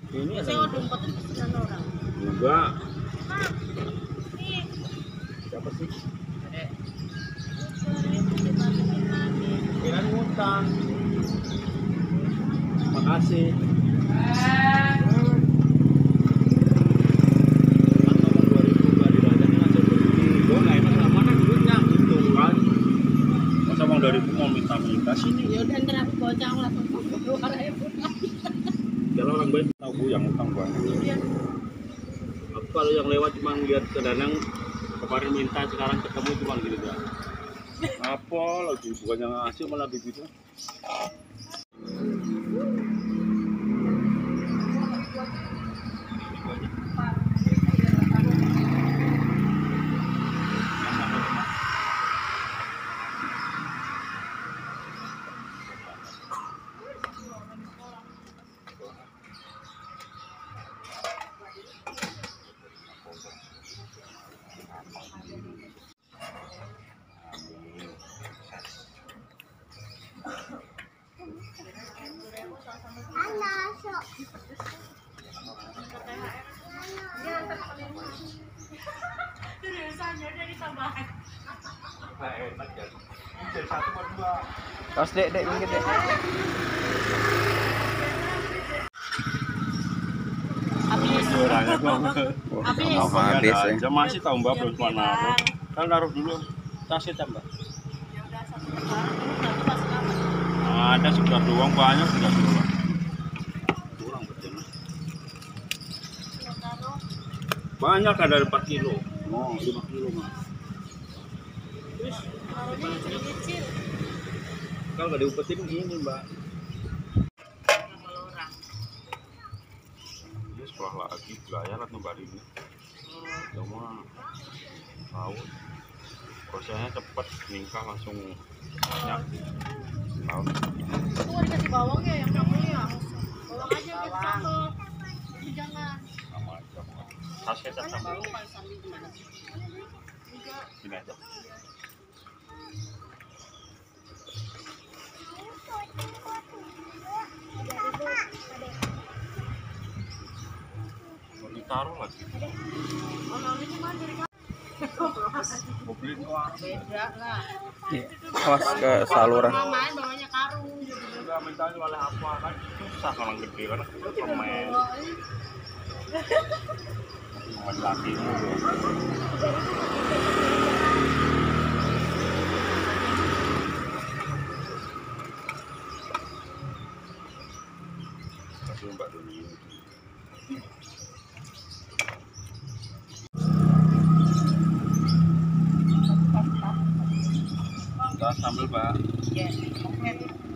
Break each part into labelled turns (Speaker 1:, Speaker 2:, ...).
Speaker 1: Ini ada
Speaker 2: saya udah 49 orang.
Speaker 1: juga. Siapa sih? Kirain ngutang. Makasih. Dari itu mau minta sini.
Speaker 2: Ya udah ntar aku bocah langsung keluar aja.
Speaker 1: Kalau orang baik tahu yang utang banyak.
Speaker 2: Iya.
Speaker 1: Aku kalau yang lewat cuma lihat ke Danang kemarin minta sekarang ketemu cuma gitu kan. Apa lagi bukannya ngasih malah begitu.
Speaker 3: Tos dek minggir dek.
Speaker 1: Habis ya. Masih tahu Mbak belum cuma naruh. Kan naruh dulu tasnya tambah.
Speaker 2: Ya udah satu lembaran dulu satu kasih apa?
Speaker 1: Ada sekedar doang banyak sudah doang. Kurang betul. Banyak ada 4 kilo. Oh, 5 kilo mah. Terus
Speaker 2: Taruhnya kecil-kecil.
Speaker 1: kalau nggak diumpetin ini Mbak.
Speaker 2: Kalau orang.
Speaker 1: Ini sekolah lagi belajar atau Mbak ini. Cuma tahu prosesnya cepat nikah langsung banyak. Tahu.
Speaker 2: Itu mau dikasih bawang ya yang kamu ya. Bawang aja gitu sambal. Jangan.
Speaker 1: Sama aja. Tasnya tetap
Speaker 2: Bawang paling sambil gimana sih?
Speaker 1: ini aja. Mau ditaruh lagi.
Speaker 2: Oh, ini cuma dari
Speaker 1: Mau beli doang.
Speaker 2: beda lah.
Speaker 3: Awas ke saluran.
Speaker 2: Main bawanya karung gitu.
Speaker 1: Enggak mintanya oleh apa kan susah orang gede kan permen. Permen lagi mulu. Kasih Mbak Doni. Kita sambal Mbak.
Speaker 2: Ya, oke.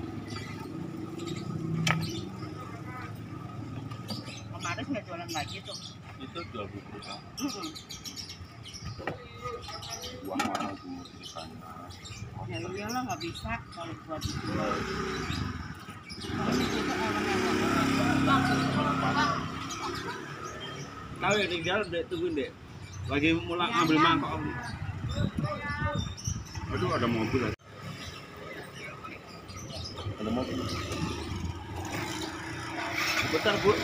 Speaker 2: Kemarin nggak jualan lagi tuh.
Speaker 1: Itu jual bubur kan. Uang mana dulu di sana.
Speaker 2: Ya iyalah nggak bisa kalau buat dijual. Itu orang
Speaker 1: Tahu yang di dalam dek tungguin dek. Lagi mulai ngambil mangkok om. Aduh ada mobil lagi. Ada mobil. Bentar Bu.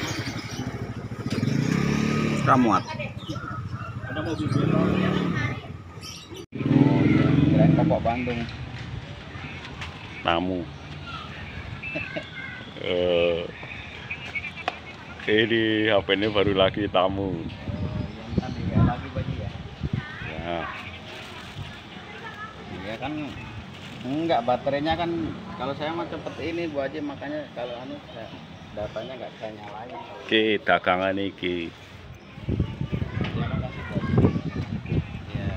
Speaker 3: Ramuat.
Speaker 1: Ada mobil belok.
Speaker 3: Oh iya, kirain Bapak Bandung.
Speaker 1: Tamu. Ini HP ini baru lagi tamu.
Speaker 3: Yang tadi ya lagi baju ya.
Speaker 1: Ya.
Speaker 3: Iya kan enggak baterainya kan kalau saya mah cepet ini Bu Haji makanya kalau anu datanya enggak saya nyalain.
Speaker 1: Ki dagangan iki.
Speaker 3: Terima kasih Bu Haji. Ya.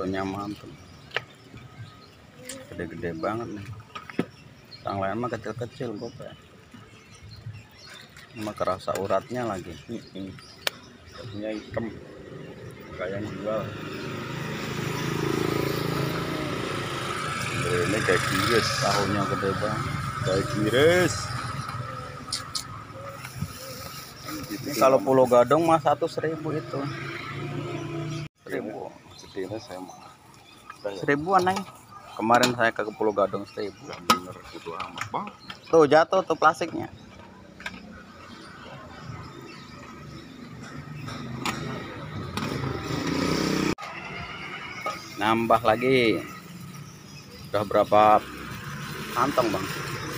Speaker 3: fotonya mantap, gede-gede banget nih. Yang lain mah kecil-kecil gope, cuma kerasa uratnya lagi.
Speaker 1: Daunnya hitam kayak yang jual. Ini kayak giris,
Speaker 3: Tahunnya gede banget.
Speaker 1: kayak giris.
Speaker 3: Ini kalau Pulau Gadung mah 1.000 itu. 1.000.
Speaker 1: Gedenya saya mau.
Speaker 3: 1.000-an neng. Kemarin saya ke Pulau Gadung 1.000.
Speaker 1: Gak bener gitu amat bang.
Speaker 3: Tuh jatuh tuh plastiknya. Nambah lagi. Udah berapa kantong bang?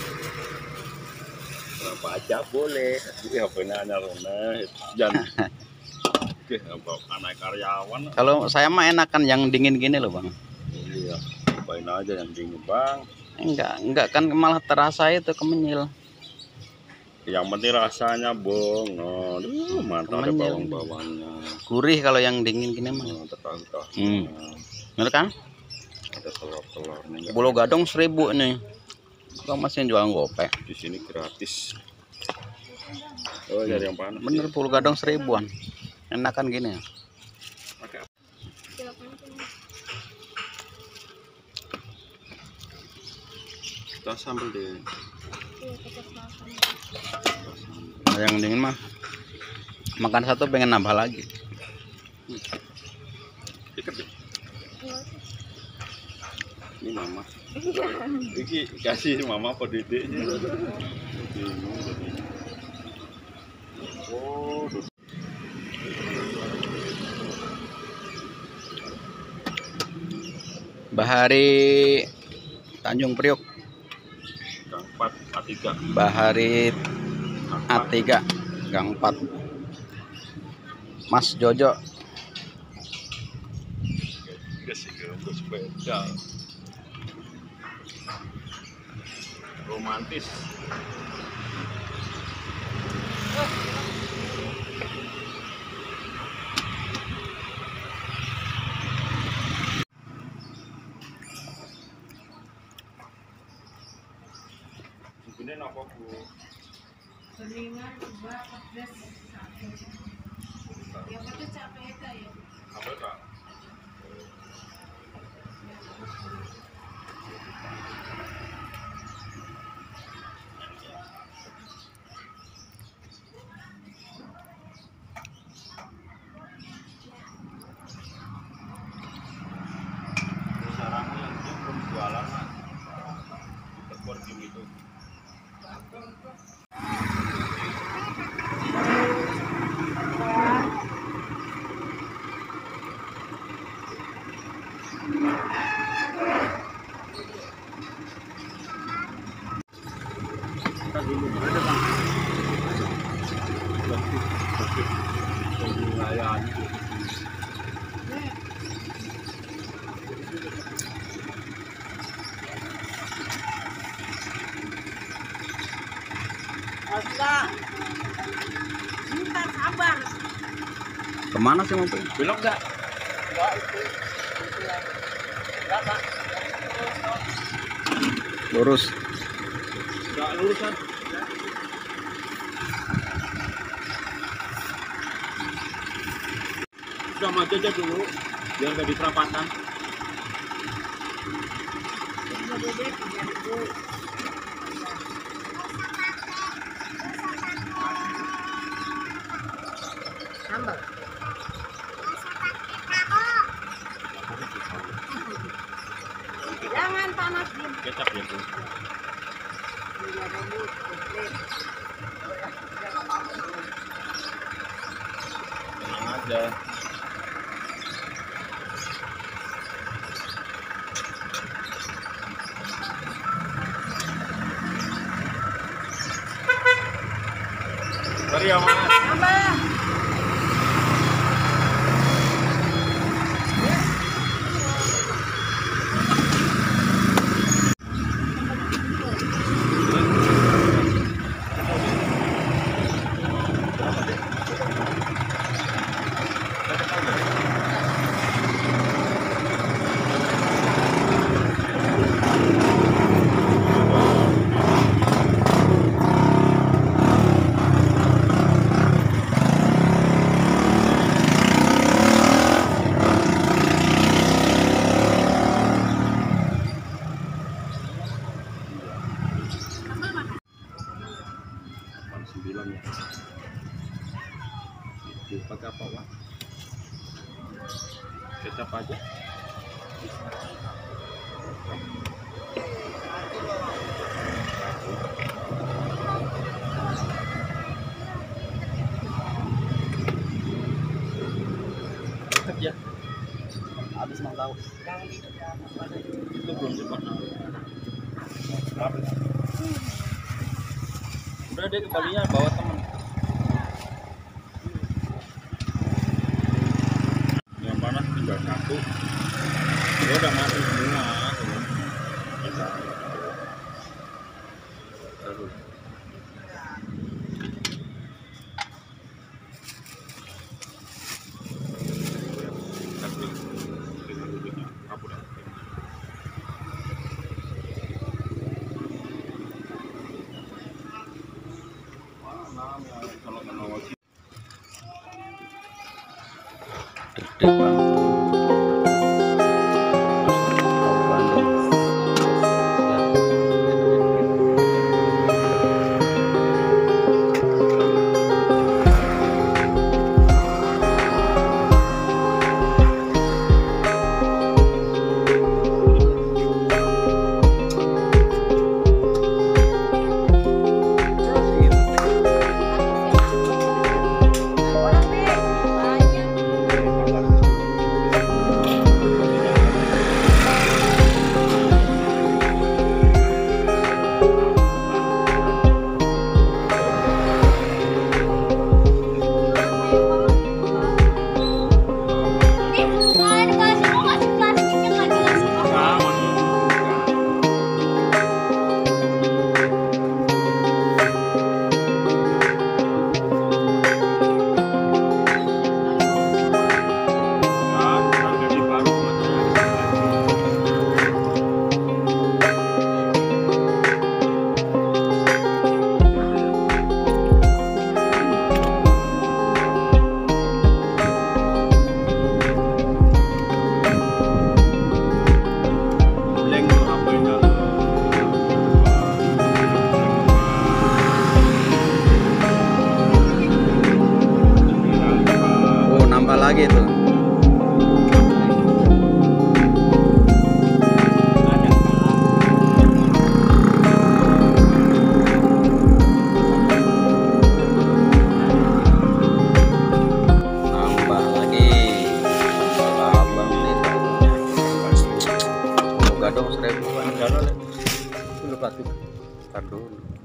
Speaker 1: Berapa aja boleh. Jadi HP-nya nyarona jangan. Oke, apa anak karyawan.
Speaker 3: Kalau saya mah enakan yang dingin gini loh bang.
Speaker 1: Iya, cobain aja yang dingin bang.
Speaker 3: Enggak kan malah terasa itu kemenyil.
Speaker 1: Yang penting rasanya bong. Nah, mantap ada
Speaker 3: Kemenyil.
Speaker 1: bawang-bawangnya.
Speaker 3: Gurih kalau yang dingin gini mah.
Speaker 1: Nah, tetangga.
Speaker 3: Bener kan?
Speaker 1: Ada telur-telurnya.
Speaker 3: Pulau Gadung 1.000 nih. Kok masih jual gope?
Speaker 1: Di sini gratis. Oh, jadi yang panas.
Speaker 3: Bener Pulau Gadung 1.000-an. Enakan gini ya.
Speaker 1: Pakai apa? Kita sambal deh.
Speaker 3: Nah, yang dingin mah makan satu pengen nambah lagi.
Speaker 1: Ikat deh. Ini mama. Iki kasih mama apa dedeknya? Oh,
Speaker 3: Bahari Tanjung Priok,
Speaker 1: Gang 4 A3.
Speaker 3: Bahari A3 Gang 4. Mas Jojo.
Speaker 1: Kasih ke sepeda. Romantis. Sebenarnya apa bu?
Speaker 2: Seningan coba pedas satu. Yang pedas capek itu ya.
Speaker 1: Apa kak? Sarangnya yang dia belum jualan kan? Tekor game itu. Kita dulu ada bang. Lebih melayani.
Speaker 2: Enggak. Bentar sabar.
Speaker 3: Kemana sih mau pergi?
Speaker 1: Belok nggak?
Speaker 2: Enggak itu. Enggak, Pak.
Speaker 3: Lurus.
Speaker 1: Nggak lurus kan? Udah maju aja dulu, biar nggak di perapatan.
Speaker 2: Ini bebek 3.000. Sambal. Jangan panas di
Speaker 1: Kecap ya bu. Tenang aja. Mari ya mas.
Speaker 2: Sambal.
Speaker 1: 9 ya. Itu pakai apa, Pak? Kecap aja. Ya.
Speaker 3: Habis mau tahu.
Speaker 1: Itu belum sempat. Udah deh kembalinya bawa teman. Yang panas tinggal 1. Dia udah mati semua. Kita terus.
Speaker 3: Gede banget. Tahu Bandung. Lagi itu nambah lagi abang nih moga dong 1000-an dulu.